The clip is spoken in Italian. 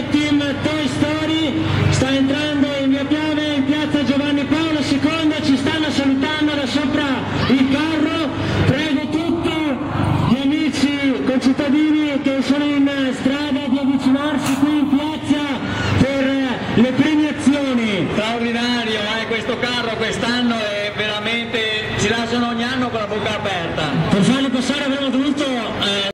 del team Toy Story sta entrando in via Piave, in piazza Giovanni Paolo II, ci stanno salutando da sopra il carro. Prego tutti gli amici concittadini che sono in strada di avvicinarsi qui in piazza per le premiazioni. Straordinario, questo carro quest'anno è veramente, ci lasciano ogni anno con la bocca aperta. Per farli passare avremo dovuto